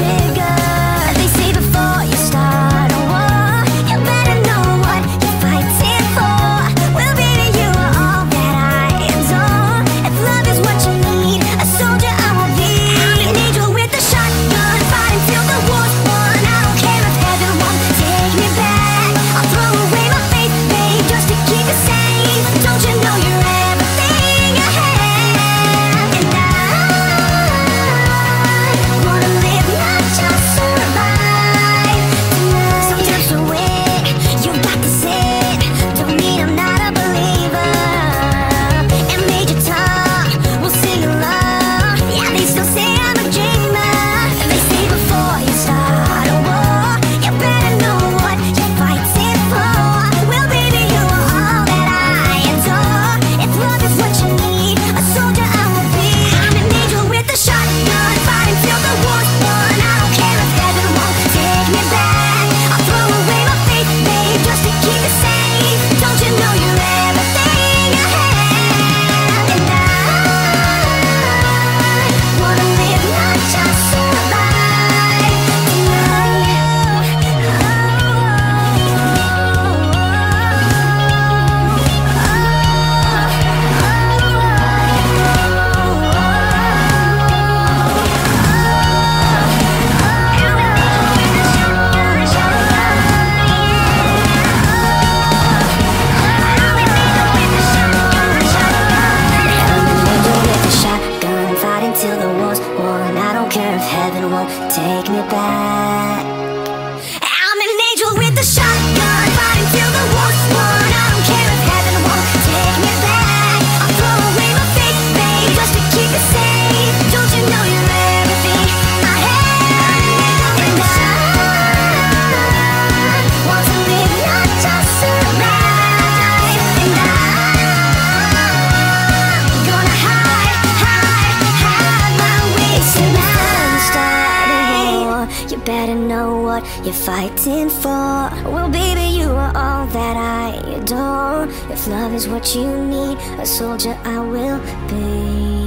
trigger. They say before you start a war, you better know what you're fighting for. Well, baby, you are all that I adore. If love is what you need, a soldier I will be. I'm an angel with a shotgun, fighting till the war's won. I don't care if heaven won't take me back. I'll throw away my faith, babe, just to keep it safe. Don't you know you're everything I have? And I wanna live, not just survive tonight. Some tips away, you got to sit. Don't mean I'm not a believer. And Major Tom will sing along. Yeah, they still say I'm a dreamer. They say before you start a war, you better know what you're fighting for. Well, baby, you are all that I adore. If love is what you need, a soldier I will be. I'm an angel with a shotgun, fighting till the war's won. I don't care if heaven won't take me back. I'll throw away my faith, babe, just to keep it safe. Don't you know you're everything I have? And I wanna live, not just survive shotgun, fighting till the war's won. I don't care if heaven won't take me back. I'm an angel with a shotgun, fighting till the war's won. I don't care if heaven won't take me back. I'll throw away my faith, babe, just to keep it safe. Don't you know you're everything I have? And I want to live, not just survive. And I'm gonna hide my ways tonight. Start a war, you better know what you're fighting for. Well, baby, you are all that I adore. If love is what you need, a soldier I will be.